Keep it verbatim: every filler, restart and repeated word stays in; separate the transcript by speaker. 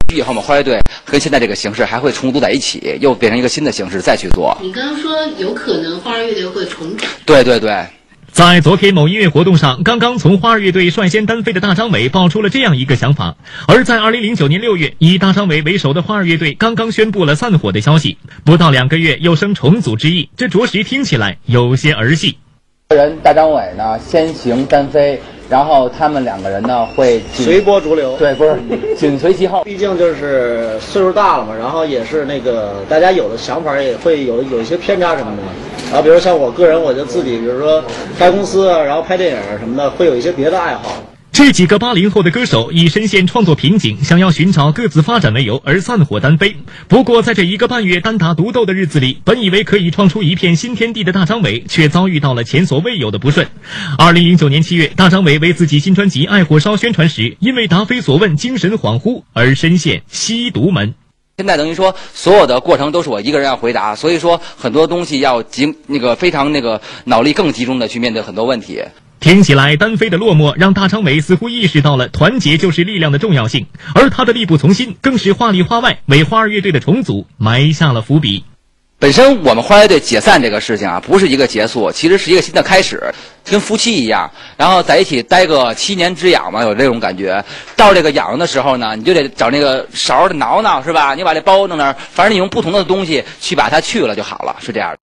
Speaker 1: 以后我们花乐队跟现在这个形式还会重组在一起，又变成一个新的形式再去做。
Speaker 2: 你刚刚说有可能花儿乐队会重组？
Speaker 1: 对对对。
Speaker 3: 在昨天某音乐活动上，刚刚从花儿乐队率先单飞的大张伟爆出了这样一个想法。而在二零零九年六月，以大张伟为首的花儿乐队刚刚宣布了散伙的消息，不到两个月又生重组之意，这着实听起来有些儿戏。
Speaker 4: 人大张伟呢先行单飞，然后他们两个人呢会
Speaker 5: 随波逐流，
Speaker 4: 对，不是紧随其后。
Speaker 5: 毕竟就是岁数大了嘛，然后也是那个大家有的想法也会有有一些偏差什么的嘛。然后比如像我个人，我就自己比如说开公司啊，然后拍电影什么的，会有一些别的爱好。
Speaker 3: 这几个八零后的歌手以深陷创作瓶颈，想要寻找各自发展为由而散伙单飞。不过在这一个半月单打独斗的日子里，本以为可以创出一片新天地的大张伟，却遭遇到了前所未有的不顺。二零零九年七月，大张伟为自己新专辑《爱火烧》宣传时，因为答非所问精神恍惚而深陷吸毒门。
Speaker 1: 现在等于说所有的过程都是我一个人要回答，所以说很多东西要集那个非常那个脑力更集中的去面对很多问题。
Speaker 3: 听起来单飞的落寞让大张伟似乎意识到了团结就是力量的重要性，而他的力不从心更是话里话外为花儿乐队的重组埋下了伏笔。
Speaker 1: 本身我们花乐队解散这个事情啊，不是一个结束，其实是一个新的开始，跟夫妻一样，然后在一起待个七年之痒嘛，有这种感觉。到这个痒的时候呢，你就得找那个勺的挠挠，是吧？你把这包弄那儿，反正你用不同的东西去把它去了就好了，是这样的。